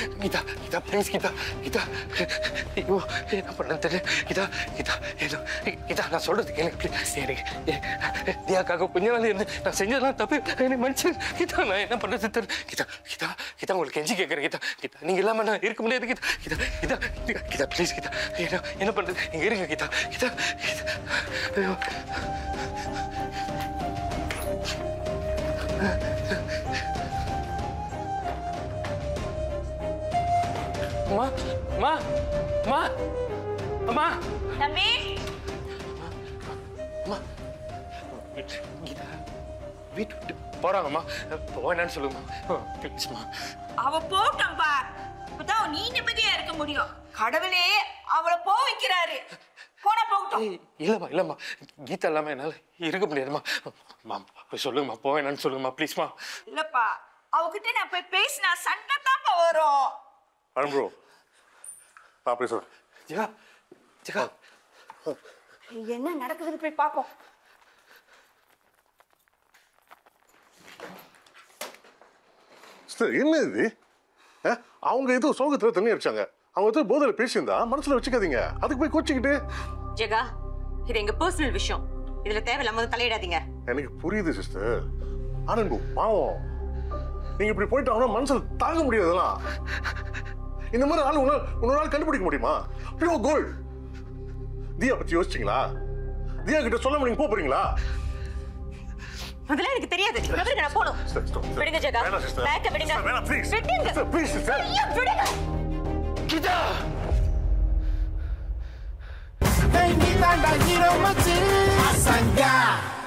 Geetha Geetha please Geetha Geetha ஐயோ என்ன பண்ணேன்னு தெரியல கீதா கீதா கீதா நான் சொல்றது கேளுங்க ப்ளீஸ் எனக்கு தியாக்காக கொஞ்ச நாள் இருந்து நான் செஞ்சதெல்லாம் தப்பு என்னை மனுஷன் கீதா நான் என்ன பண்ணுறது தெரியல கீதா கீதா கீதா உங்களுக்கு கெஞ்சி கேட்குறேன் கீதா கீதா நீங்கள் இல்லாமல் நான் இருக்க முடியாது கீதா கீதா கீதா கீதா ப்ளீஸ் கீதா என்ன பண்ணுறது இங்கே இருங்க கீதா கீதா கீதா ஐயோ அம்மா அம்மா அம்மா அம்மா தம்பி அம்மா கீதா வீட்டு விட்டு போறாங்கம்மா போவேன்னு சொல்லுங்கம்மா ப்ளீஸ்மா அவ போட்டோம் பார் இப்பதான் நீ நிம்மதியா இருக்க முடியும் கடவுளே அவளை போ வைக்கிறாரு போனா போகட்டும் இல்லம்மா இல்லம்மா கீதா இல்லாம என்னால இருக்க முடியாதுமா போய் சொல்லுங்கம்மா போவேன்னு சொல்லுங்கம்மா ப்ளீஸ்மா இல்லப்பா அவகிட்ட நான் போய் பேசினா சண்டை தான்ப்பா வரும் அருண் ப்ரோ நான் போய் சொல்றேன் ஜெகா ஜெகா என்ன நடக்குதுன்னு போய் பார்ப்போம் என்ன இது அவங்க ஏதோ சோகத்துல தண்ணி அடிச்சாங்க அவங்க ஏதோ போதையில பேசியிருந்தா மனசுல வச்சுக்காதீங்க அதுக்கு போய் கோச்சிக்கிட்டு ஜெகா இது எங்க பர்சனல் விஷயம் இதுல தேவையில்லாம தலையிடாதீங்க எனக்கு புரியுது சிஸ்டர் ஆனந்த் பாவம் நீங்க இப்படி போயிட்டு அவனா மனசுல தாங்க முடியாதுலாம் இந்த மாதிரி ஆள் இன்னொரு நாள் கண்டுபிடிக்க முடியுமா கோல்ட் தியா பத்தி யோசிச்சீங்களா தியா கிட்ட சொல்லாம நீங்க போறீங்களா அதெல்லாம் எனக்கு தெரியாது நான் போணும் விடுங்க ஜெகா பேக்க விடுங்க விடுங்க ப்ளீஸ் சிஸ்டர் விடுங்க Geetha Hey, Nita, la hero, machi. Asanga.